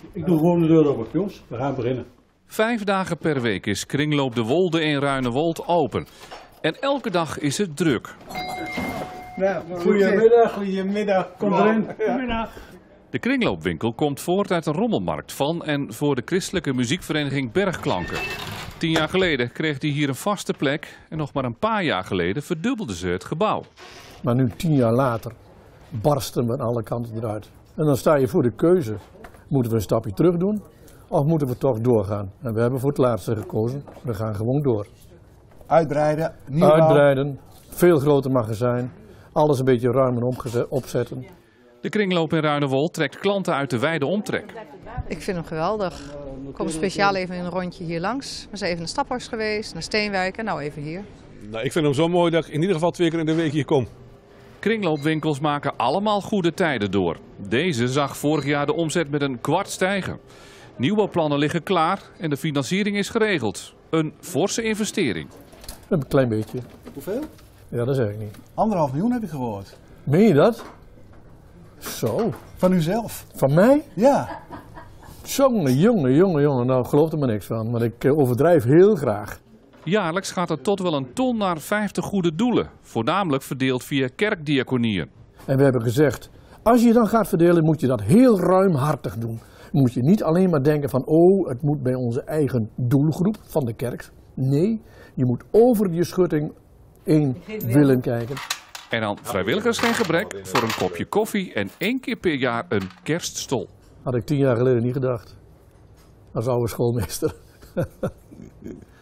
Ik doe gewoon de deur open, jongens. We gaan beginnen. 5 dagen per week is Kringloop de Wolde in Ruinewold open. En elke dag is het druk. Nou, goedemiddag. Kom erin. Goedemiddag. De kringloopwinkel komt voort uit een rommelmarkt van en voor de christelijke muziekvereniging Bergklanken. 10 jaar geleden kreeg die hier een vaste plek en nog maar een paar jaar geleden verdubbelden ze het gebouw. Maar nu 10 jaar later barsten we aan alle kanten eruit. En dan sta je voor de keuze. Moeten we een stapje terug doen of moeten we toch doorgaan? En we hebben voor het laatste gekozen. We gaan gewoon door. Uitbreiden, nieuwbouw. Uitbreiden, veel groter magazijn, alles een beetje ruimer opzetten. De kringloop in Ruinewold trekt klanten uit de wijde omtrek. Ik vind hem geweldig. Ik kom speciaal even in een rondje hier langs. We zijn even naar Staphorst geweest, naar Steenwijk en nou even hier. Nou, ik vind hem zo mooi dat ik in ieder geval 2 keer in de week hier kom. Kringloopwinkels maken allemaal goede tijden door. Deze zag vorig jaar de omzet met een kwart stijgen. Nieuwbouwplannen liggen klaar en de financiering is geregeld. Een forse investering. Een klein beetje. Hoeveel? Ja, dat zeg ik niet. 1,5 miljoen heb ik gehoord. Meen je dat? Zo. Van uzelf? Van mij? Ja. Jongen. Nou, geloof er maar niks van. Maar ik overdrijf heel graag. Jaarlijks gaat er tot wel een ton naar 50 goede doelen. Voornamelijk verdeeld via kerkdiaconieën. En we hebben gezegd, als je dan gaat verdelen, moet je dat heel ruimhartig doen. Moet je niet alleen maar denken van, oh, het moet bij onze eigen doelgroep van de kerk. Nee, je moet over je schutting heen willen kijken. En aan vrijwilligers geen gebrek voor een kopje koffie en 1 keer per jaar een kerststol. Had ik 10 jaar geleden niet gedacht. Als oude schoolmeester.